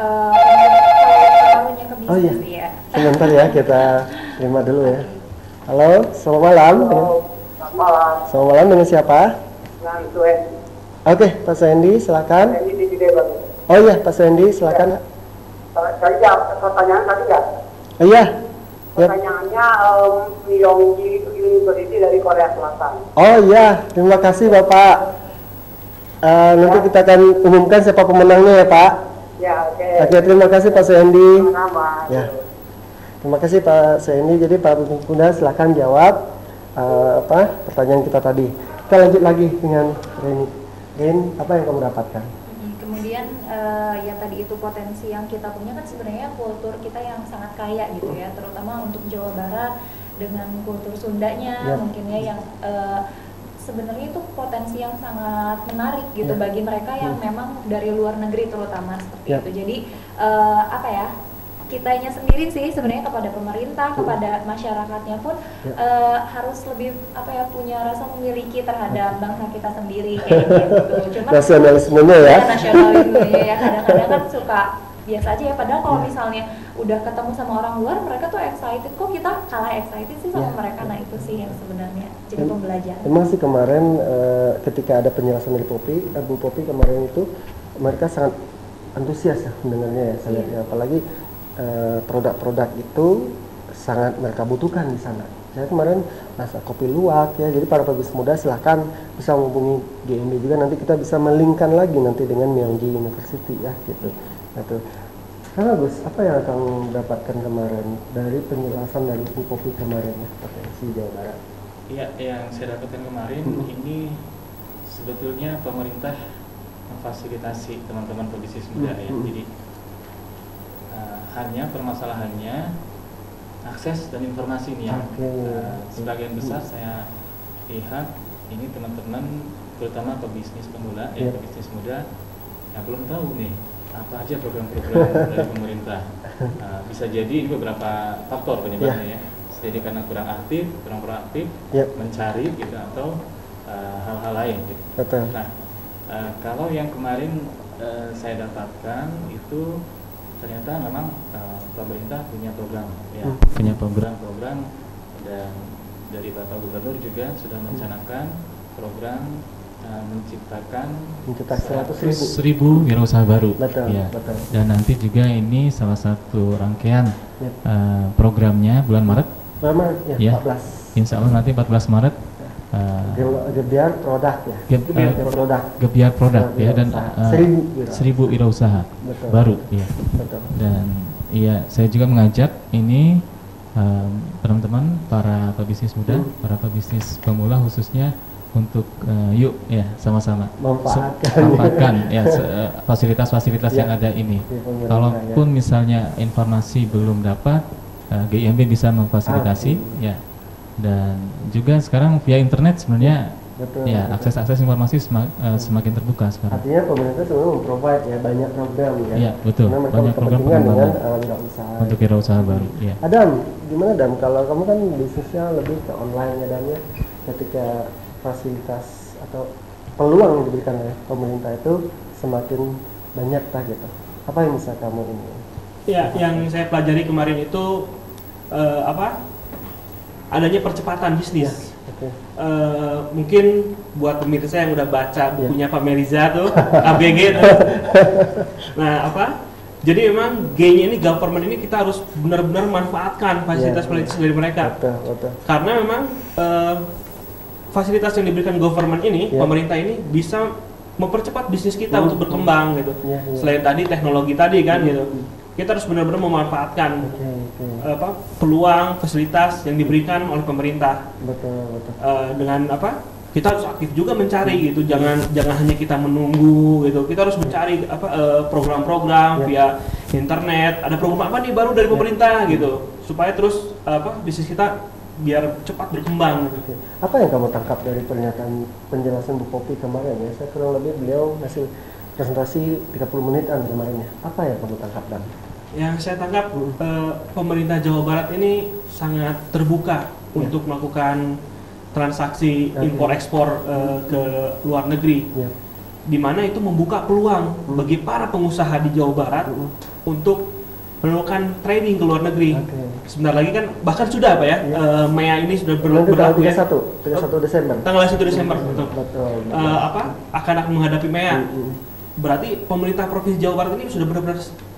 pengaruhnya ke bisnis ya. Sebentar ya, kita terima dulu ya. Halo, selamat malam. Selamat malam. Selamat malam, dengan siapa? Dengan Suhendi. Oke, Pak Suhendi, silakan. Suhendi di Debang. Oh iya, Pak Suhendi, silakan. Saya jawab pertanyaan tadi ya. Oh iya. Pertanyaannya Myongji University dari Korea Selatan. Oh iya, terima kasih Bapak. Nanti kita akan umumkan siapa pemenangnya ya Pak. Ya, oke. Oke, terima kasih Pak Suhendi. Sama-sama. Ya. Terima kasih Pak Suhendi. Jadi Pak Bunda silakan jawab pertanyaan kita tadi. Kita lanjut lagi dengan Reni. Ren, apa yang kamu dapatkan? Kemudian ya tadi itu potensi yang kita punya kan sebenarnya kultur kita yang sangat kaya gitu ya, terutama untuk Jawa Barat dengan kultur Sundanya mungkin ya yang sebenarnya itu potensi yang sangat menarik gitu bagi mereka yang memang dari luar negeri terutama seperti itu. Jadi apa ya, kitanya sendiri sih sebenarnya kepada pemerintah, kepada masyarakatnya pun harus lebih punya rasa memiliki terhadap bangsa kita sendiri kayak gitu. Cuma nasionalismenya ya. Nasionalismenya ya kadang-kadang kan suka biasa aja ya, padahal kalau misalnya udah ketemu sama orang luar mereka tuh excited, kok kita kalah excited sih sama mereka. Nah itu sih yang sebenarnya jadi pembelajaran. Emang sih kemarin ketika ada penjelasan dari Bu Popi kemarin itu mereka sangat antusias ya mendengarnya ya, saya lihat ya. Apalagi produk-produk itu sangat mereka butuhkan di sana. Saya kemarin masak kopi luwak ya, jadi para pebisnis muda silahkan bisa menghubungi GMB juga, nanti kita bisa melingkan lagi nanti dengan Myeongji University ya gitu. Gitu. Karena Gus, apa yang kamu dapatkan kemarin dari penjelasan dari Bu Popi kemarin ya, potensi Jawa Barat? Iya, yang saya dapatkan kemarin ini sebetulnya pemerintah memfasilitasi teman-teman pebisnis muda ya. Jadi hanya permasalahannya akses dan informasi nih yang sebagian besar saya lihat ini teman-teman terutama pebisnis pemula ya, pebisnis muda yang belum tahu nih apa aja program-program dari pemerintah. Bisa jadi ini beberapa faktor penyebabnya ya. Jadi karena kurang proaktif, mencari gitu atau hal-hal lain gitu. Betul. Nah, kalau yang kemarin saya dapatkan itu ternyata memang pemerintah punya program ya, punya program dan dari Bapak Gubernur juga sudah merencanakan program menciptakan 100.000 wirausaha baru. Betul, ya. betul. Dan nanti juga ini salah satu rangkaian programnya bulan Maret. Ya, 14. Insya Allah nanti 14 Maret. Gebiar produk ya. Gebiar produk ya, dan 1.000 wirausaha baru ya. Betul. Dan iya, saya juga mengajak ini teman-teman para pebisnis muda, para pebisnis pemula khususnya untuk yuk ya sama-sama manfaatkan ya fasilitas-fasilitas yang ada ini. Kalaupun misalnya informasi belum dapat, GIMB bisa memfasilitasi ya. Dan juga sekarang via internet sebenarnya ya akses informasi semakin terbuka sekarang. Artinya pemerintah sebenarnya memprovide ya banyak program ya. Iya betul, banyak program pengembangan untuk wirausaha baru. Ya. Adam, gimana Adam? Kalau kamu kan bisnisnya lebih ke online ya Dan ya, ketika fasilitas atau peluang yang diberikan oleh pemerintah itu semakin banyak lah gitu. Apa yang bisa kamu ini? Ya, yang saya pelajari kemarin itu adanya percepatan bisnis. Mungkin buat pemirsa yang udah baca bukunya Pak Meriza tuh, ABG tuh. Nah, jadi memang G-nya ini government ini kita harus benar-benar manfaatkan fasilitas dari mereka. Betul. Karena memang fasilitas yang diberikan government ini, pemerintah ini bisa mempercepat bisnis kita untuk berkembang gitu. Selain tadi teknologi tadi kan gitu. Kita harus benar-benar memanfaatkan peluang fasilitas yang diberikan oleh pemerintah. Betul. Dengan kita harus aktif juga mencari gitu. Jangan hanya kita menunggu gitu. Kita harus mencari program-program via internet. Ada program apa nih baru dari pemerintah gitu. Supaya terus bisnis kita biar cepat berkembang. Apa yang kamu tangkap dari pernyataan penjelasan Bu Popi kemarin ya? Saya kurang lebih beliau ngasih presentasi 30 menitan kemarin ya. Apa yang kamu tangkap Dan? Yang saya tangkap pemerintah Jawa Barat ini sangat terbuka untuk melakukan transaksi impor ekspor ke luar negeri, di mana itu membuka peluang bagi para pengusaha di Jawa Barat untuk melakukan training ke luar negeri. Sebentar lagi kan bahkan sudah MEA ini sudah berlaku ya. 31 Desember. Tanggal 1 Desember betul. Akan menghadapi MEA. Berarti pemerintah Provinsi Jawa Barat ini sudah benar-benar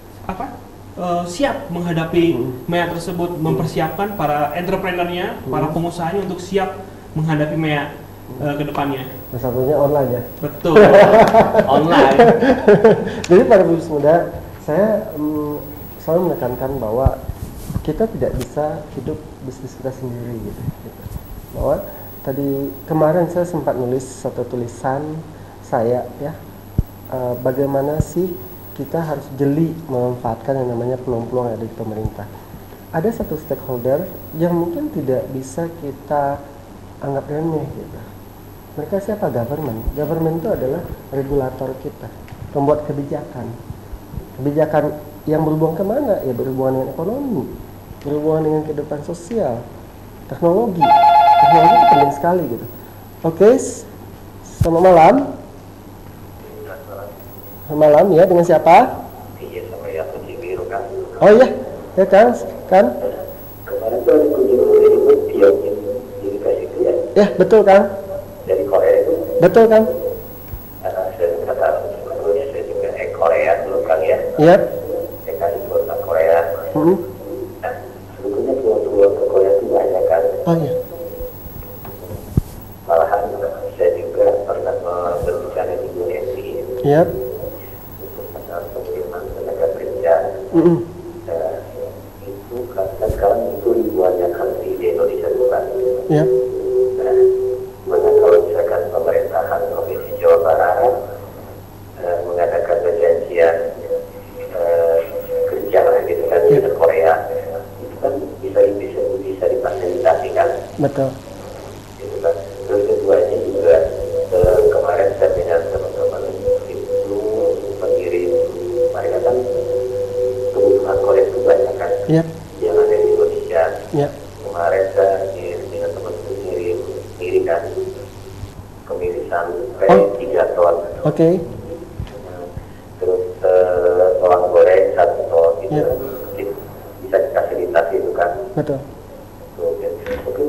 siap menghadapi MEA tersebut, mempersiapkan para entrepreneurnya, para pengusahanya untuk siap menghadapi MEA ke depannya. Satunya online ya. Betul. Online. Jadi para pebisnis muda, saya selalu menekankan bahwa kita tidak bisa hidup bisnis kita sendiri gitu. Bahwa tadi kemarin saya sempat nulis satu tulisan saya ya, bagaimana sih kita harus jeli memanfaatkan yang namanya peluang-peluang yang ada di pemerintah. Ada satu stakeholder yang mungkin tidak bisa kita anggap remeh gitu. Mereka siapa? Government. Government itu adalah regulator kita, pembuat kebijakan. Kebijakan yang berhubungan kemana? Ya berhubungan dengan ekonomi, berhubungan dengan kehidupan sosial, teknologi. Teknologi itu penting sekali gitu. Oke, selamat malam. Selamat malam ya, dengan siapa? Iya, sama Yasin Cibiru kan. Oh iya, ya kan? Kemarin tuh ada kunjungan dari Pyongyang University ya. Ya, betul kan? Dari Korea itu. Betul kan? Sebetulnya saya juga Korea dulu kan ya. Iya. Saya kan ikut Korea Nah, sebetulnya peluang-peluang ke Korea itu banyak kan. Oh iya. Malahan saya juga pernah berbicara di UNSI Yap. untuk masalah pengiriman tenaga kerja. Itu karena sekarang itu ribuan yang antri di Indonesia bukan. Yap. Nah, mana kalau misalkan pemerintahan Provinsi Jawa Barat mengadakan perjanjian kerja lah gitu kan dengan Korea, itu kan bisa difasilitasi kan. Betul. Gitu kan. Terus keduanya juga kemarin saya dengan teman-teman itu mengirim, mereka kan kebutuhan Korea itu banyak kan. Yap. Yang ada di Indonesia. Yap. Kemarin saya dengan teman-teman ngirim kan kemirisan kayak 3 ton. Oke. Terus bawang goreng 1 ton gitu. Yap. Mungkin bisa difasilitasi itu kan. Betul. Mungkin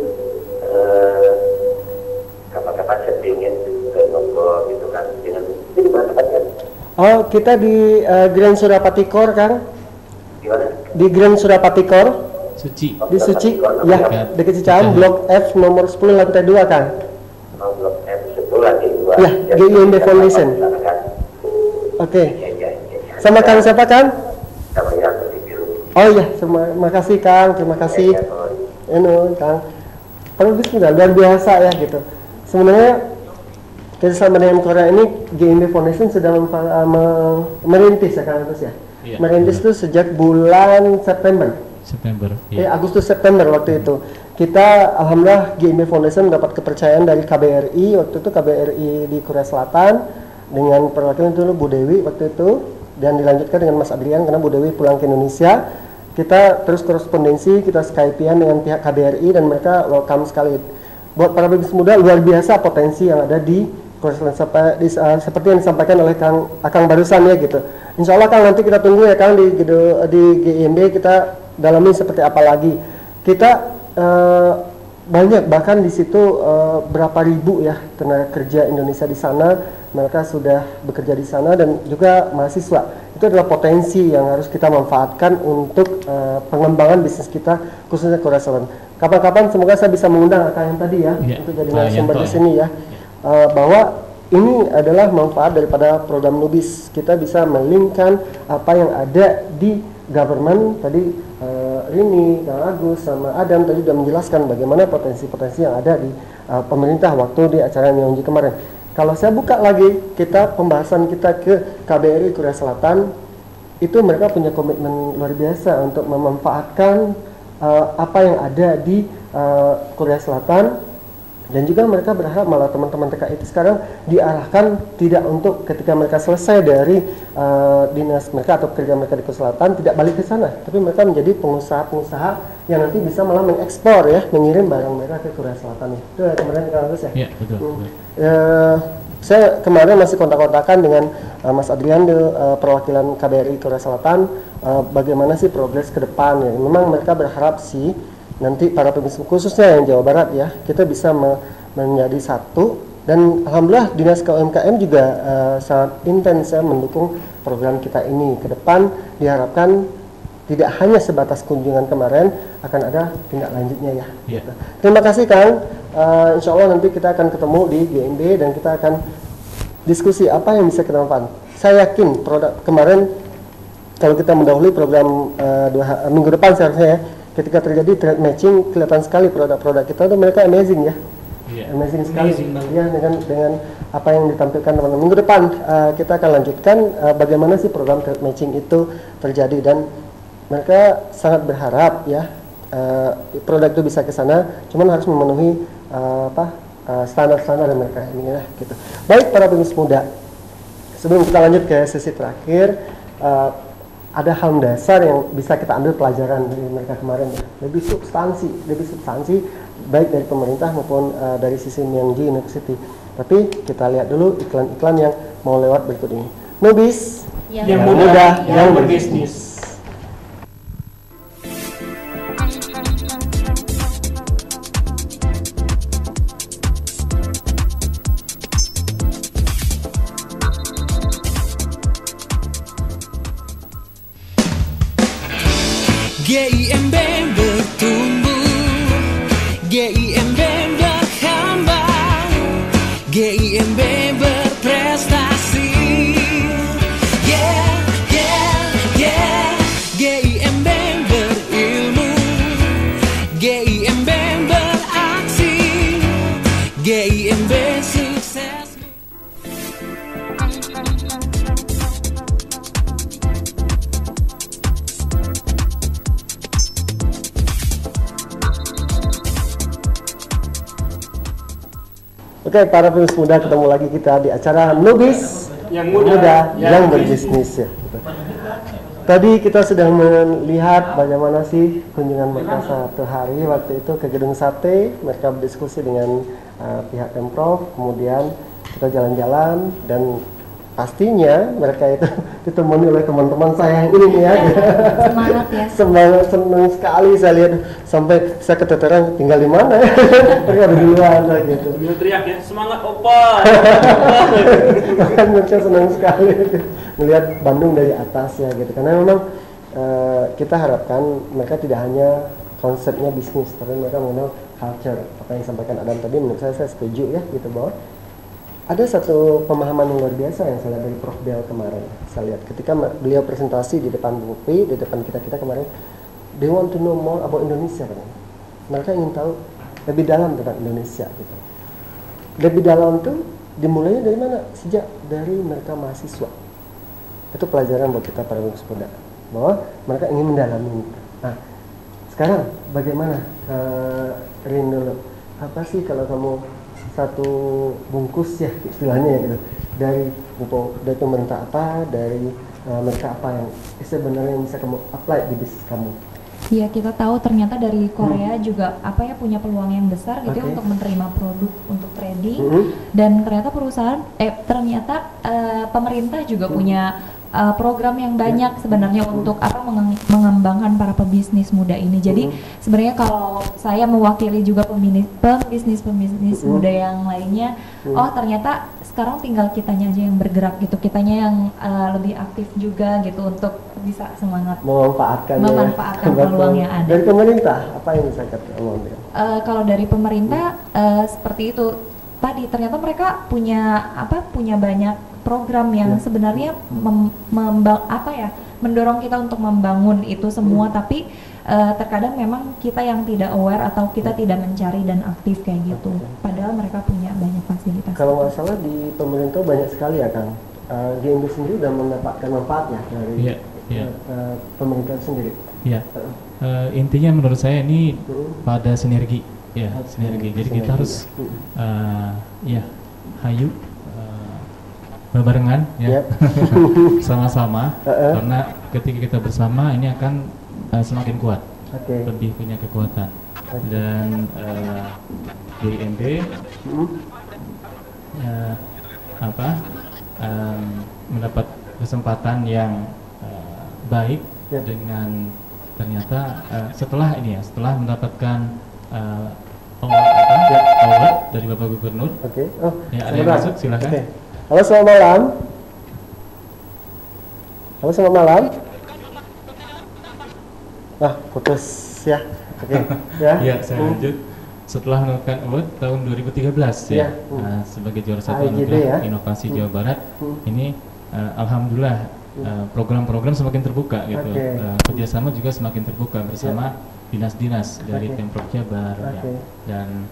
kapan-kapan saya ingin ke Lombok gitu kan. Dengan itu di mana tempatnya? Oh, kita di Grand Surapati Kor, Kang. Di mana? Di Grand Surapati Kor. Suci. Di Suci, ya, dekat Cicahem, Blok F nomor 10 lantai 2, Kang. Blok F 10 lantai 2. Ya, GIMB Foundation. Oke. Sama Kang siapa, Kang? Sama yang biru. Oh iya, terima kasih Kang, terima kasih. Kang. Kalau bismillah, luar biasa ya gitu. Sebenarnya kerjasama dengan Korea ini GIMB Foundation sudah merintis ya Kang Agus ya. Iya. Merintis itu sejak bulan September. Iya. Agustus September waktu itu. Kita alhamdulillah GIMB Foundation mendapat kepercayaan dari KBRI waktu itu, KBRI di Korea Selatan dengan perwakilan itu Bu Dewi waktu itu, dan dilanjutkan dengan Mas Adrian karena Bu Dewi pulang ke Indonesia. Kita terus korespondensi, kita Skype-an dengan pihak KBRI dan mereka welcome sekali. Buat para bisnis muda luar biasa potensi yang ada di Korea Selatan seperti yang disampaikan oleh Akang barusan ya gitu. Insya Allah Kang nanti kita tunggu ya Kang di GIMB kita dalami seperti apa lagi. Kita banyak bahkan di situ berapa ribu ya tenaga kerja Indonesia di sana, mereka sudah bekerja di sana dan juga mahasiswa. Itu adalah potensi yang harus kita manfaatkan untuk pengembangan bisnis kita khususnya Korea Selatan. Kapan-kapan semoga saya bisa mengundang Akang yang tadi ya untuk jadi narasumber di sini ya, bahwa ini adalah manfaat daripada program Nubis. Kita bisa melingkan apa yang ada di government tadi. Rini, Kang Agus, sama Adam tadi sudah menjelaskan bagaimana potensi-potensi yang ada di pemerintah waktu di acara Myeongji kemarin. Kalau saya buka lagi pembahasan kita ke KBRI Korea Selatan, itu mereka punya komitmen luar biasa untuk memanfaatkan apa yang ada di Korea Selatan. Dan juga mereka berharap malah teman-teman TKI itu sekarang diarahkan tidak untuk ketika mereka selesai dari dinas mereka atau kerja mereka di Korea Selatan tidak balik ke sana, tapi mereka menjadi pengusaha-pengusaha yang nanti bisa malah mengekspor ya, mengirim barang mereka ke Korea Selatan. Itu ya kemarin Kang Agus ya. Iya, betul. Saya kemarin masih kontak-kontakan dengan Mas Adrian perwakilan KBRI Korea Selatan, bagaimana sih progres ke depan ya. Memang mereka berharap sih nanti para pebisnis khususnya yang Jawa Barat ya, kita bisa menjadi satu, dan alhamdulillah Dinas KUMKM juga sangat intens ya mendukung program kita ini. Ke depan diharapkan tidak hanya sebatas kunjungan kemarin, akan ada tindak lanjutnya ya. Gitu. Terima kasih Kang. Insya Allah nanti kita akan ketemu di GIMB dan kita akan diskusi apa yang bisa kita manfaatkan. Saya yakin produk kemarin kalau kita mendahului program minggu depan seharusnya ya, ketika terjadi trade matching kelihatan sekali produk-produk kita tuh mereka amazing ya, amazing sekali ya dengan apa yang ditampilkan teman-teman. Minggu depan kita akan lanjutkan bagaimana sih program trade matching itu terjadi, dan mereka sangat berharap ya produk itu bisa ke sana, cuman harus memenuhi standar-standar yang mereka ini ya gitu. Baik para pebisnis muda, sebelum kita lanjut ke sesi terakhir, ada hal dasar yang bisa kita ambil pelajaran dari mereka kemarin ya. Lebih substansi baik dari pemerintah maupun dari sisi Myeongji University. Tapi kita lihat dulu iklan-iklan yang mau lewat berikut ini. Nubis yang muda yang berbisnis. GIMB berprestasi. Yeah, yeah, yeah. GIMB berilmu, GIMB beraksi, GIMB sukses. Oke, para penulis muda, ketemu lagi kita di acara Nubis yang muda, yang berbisnis ya. Tadi kita sudah melihat bagaimana sih kunjungan mereka satu hari waktu itu ke Gedung Sate. Mereka berdiskusi dengan pihak Pemprov, kemudian kita jalan-jalan dan pastinya mereka itu ditemani oleh teman-teman saya yang ini nih ya. Semangat ya. Semangat, senang sekali saya lihat, sampai saya keteteran tinggal di mana ya. Mereka ada di luar gitu. Dia teriak ya, semangat opa. Bahkan mereka senang sekali melihat Bandung dari atas ya gitu, karena memang kita harapkan mereka tidak hanya konsepnya bisnis, tapi mereka mengenal culture. Apa yang disampaikan Adam tadi menurut saya setuju ya gitu, bahwa ada satu pemahaman yang luar biasa yang saya lihat dari Prof. Bel kemarin. Saya lihat ketika beliau presentasi di depan BUPI, di depan kita kemarin, they want to know more about Indonesia kan. Mereka ingin tahu lebih dalam tentang Indonesia gitu. Lebih dalam tuh dimulainya dari mana? Sejak dari mereka mahasiswa. Itu pelajaran buat kita para penulis muda, bahwa mereka ingin mendalami. Nah, sekarang bagaimana Rin dulu? Apa sih kalau kamu satu bungkus ya istilahnya ya gitu, dari pemerintah apa, dari mereka apa yang sebenarnya bisa kamu apply di bisnis kamu? Iya, kita tahu ternyata dari Korea juga punya peluang yang besar gitu ya untuk menerima produk untuk trading, dan ternyata pemerintah juga punya program yang banyak sebenarnya untuk mengembangkan para pebisnis muda ini. Jadi sebenarnya kalau saya mewakili juga pebisnis muda yang lainnya, ternyata sekarang tinggal kitanya aja yang bergerak gitu, kitanya yang lebih aktif juga gitu untuk bisa semangat memanfaatkan peluang yang ada. Dari pemerintah apa yang bisa kita ngomongin? Kalau dari pemerintah seperti itu tadi, ternyata mereka punya banyak program yang sebenarnya mendorong kita untuk membangun itu semua, tapi terkadang memang kita yang tidak aware atau kita tidak mencari dan aktif kayak gitu. Padahal mereka punya banyak fasilitas. Kalau nggak salah di pemerintah banyak sekali ya Kang. GIMB sendiri sudah mendapatkan manfaat ya dari pemerintah sendiri. Iya. Intinya menurut saya ini pada sinergi, ya sinergi. Jadi kita harus hayu berbarengan ya, sama-sama, karena ketika kita bersama ini akan semakin kuat, lebih punya kekuatan. Dan GIMB mendapat kesempatan yang baik dengan ternyata setelah mendapatkan award dari Bapak Gubernur. Ada yang masuk, silakan. Halo, selamat malam. Halo, selamat malam. Putus ya. Ya, saya lanjut. Setelah mendapatkan award tahun 2013 ya, sebagai juara satu anugerah inovasi Jawa Barat, ini alhamdulillah program-program semakin terbuka gitu. Kerjasama juga semakin terbuka bersama dinas-dinas dari Pemprov Jabar dan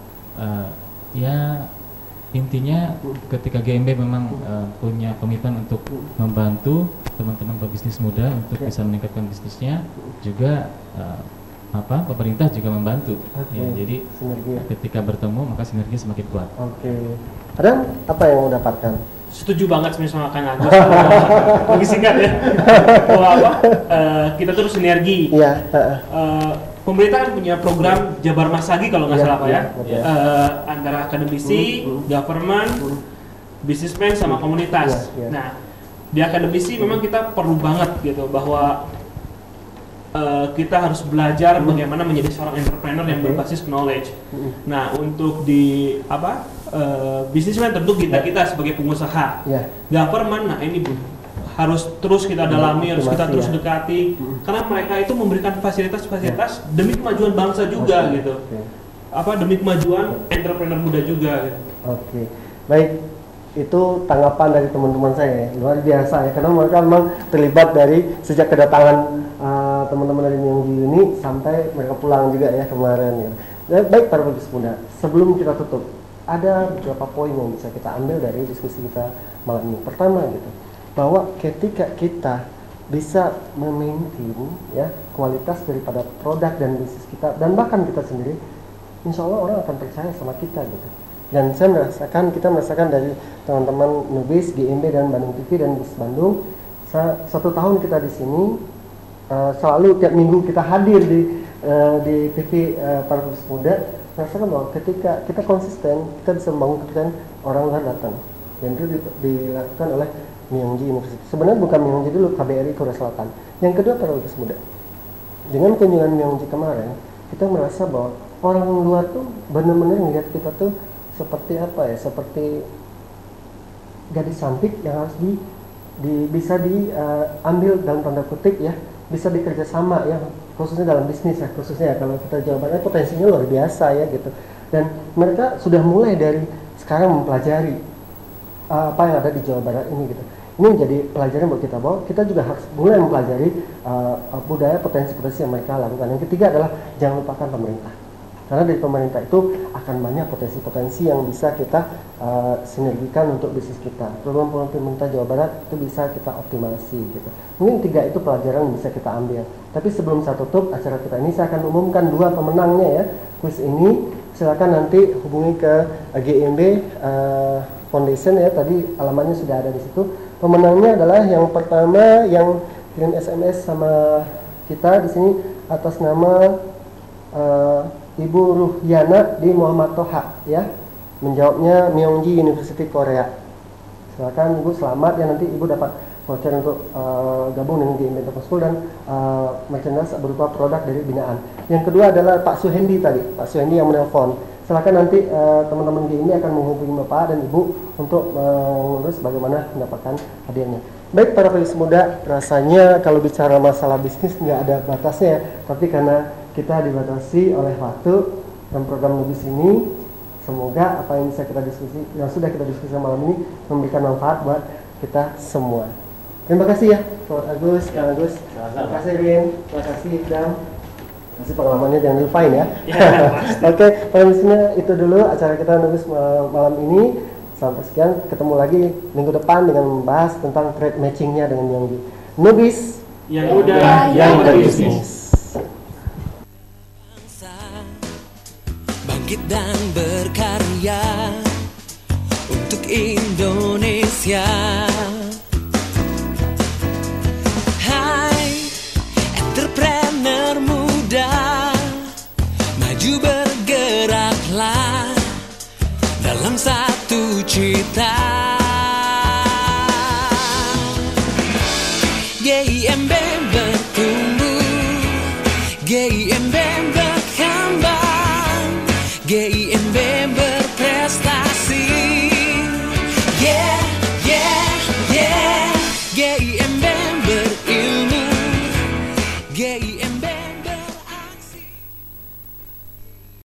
intinya ketika GIMB memang punya komitmen untuk membantu teman-teman pebisnis muda untuk bisa meningkatkan bisnisnya, juga pemerintah juga membantu. Jadi ketika bertemu maka sinergi semakin kuat. Adam, apa yang mau dapatkan? Setuju banget sama Kang Agus. Lebih singkat ya. Kita terus sinergi. Pemerintah kan punya program Jabar Masagi kalau nggak salah antara akademisi, government, businessman sama komunitas. Nah, di akademisi memang kita perlu banget gitu bahwa kita harus belajar bagaimana menjadi seorang entrepreneur yang berbasis knowledge. Nah, untuk di businessman tentu kita sebagai pengusaha. Government, nah ini harus terus kita dalami, harus kita terus dekati, karena mereka itu memberikan fasilitas-fasilitas demi kemajuan bangsa juga gitu. Demi kemajuan entrepreneur muda juga gitu. Baik, itu tanggapan dari teman-teman saya, luar biasa ya, karena mereka memang terlibat dari sejak kedatangan teman-teman dari Myongji ini sampai mereka pulang juga ya kemarin. Ya. Baik para pebisnis muda, sebelum kita tutup, ada beberapa poin yang bisa kita ambil dari diskusi kita malam ini. Pertama gitu, bahwa ketika kita bisa memaintain ya kualitas daripada produk dan bisnis kita dan bahkan kita sendiri, insya Allah orang akan percaya sama kita gitu. Dan kita merasakan dari teman-teman Nubis, GMB dan Bandung TV dan Bis Bandung, 1 tahun kita di sini, selalu tiap minggu kita hadir di TV para pebisnis muda, merasakan bahwa ketika kita konsisten, kita bisa membangun kepercayaan orang luar datang. Dan itu dilakukan oleh Myongji University. Sebenarnya bukan Myongji dulu, KBRI Korea Selatan. Yang kedua para pebisnis muda, dengan kunjungan Myongji kemarin, kita merasa bahwa orang luar tuh benar-benar melihat kita tuh seperti apa ya, seperti gadis cantik yang harus bisa diambil dalam tanda kutip ya, bisa bekerja sama ya, khususnya dalam bisnis ya, khususnya ya, kalau kita Jawa Barat potensinya luar biasa ya gitu. Dan mereka sudah mulai dari sekarang mempelajari apa yang ada di Jawa Barat ini gitu. Ini menjadi pelajaran buat kita bahwa kita juga harus mulai mempelajari budaya potensi-potensi yang mereka lakukan. Yang ketiga adalah jangan lupakan pemerintah. Karena dari pemerintah itu akan banyak potensi-potensi yang bisa kita sinergikan untuk bisnis kita. Program-program pemerintah Jawa Barat itu bisa kita optimasi gitu. Mungkin 3 itu pelajaran yang bisa kita ambil. Tapi sebelum saya tutup acara kita ini, saya akan umumkan 2 pemenangnya ya. Kuis ini silakan nanti hubungi ke GMB Foundation ya. Tadi alamatnya sudah ada di situ. Pemenangnya adalah yang pertama yang kirim SMS sama kita di sini atas nama Ibu Ruhyana di Muhammad Toha ya, menjawabnya Myongji University Korea. Silakan Ibu, selamat ya, nanti Ibu dapat voucher untuk gabung dengan GMB International School dan merchandise berupa produk dari binaan. Yang kedua adalah Pak Suhendi tadi, Pak Suhendi yang menelpon. Silakan nanti teman-teman GMB akan menghubungi Bapak dan Ibu untuk mengurus bagaimana mendapatkan hadiahnya. Baik para pebisnis muda, rasanya kalau bicara masalah bisnis nggak ada batasnya ya, tapi karena kita dibatasi oleh waktu dan program Nubis ini, semoga apa yang bisa kita diskusi, yang sudah kita diskusi malam ini memberikan manfaat buat kita semua. Terima kasih ya, Prof. Agus, Kang Agus. Terima kasih Rin, terima kasih Dam. Terima kasih pengalamannya, jangan dilupain ya. Oke, permisinya itu dulu acara kita Nubis malam ini. Sampai sekian, ketemu lagi minggu depan dengan membahas tentang trade matchingnya dengan Myongji. Nubis yang muda, yang berbisnis. Bangkit dan berkarya untuk Indonesia. Hai entrepreneur muda, maju bergeraklah dalam satu cita. GIMB bertumbuh, GIMB berkembang, GIMB berprestasi. Yeah, yeah, yeah. GIMB berilmu, GIMB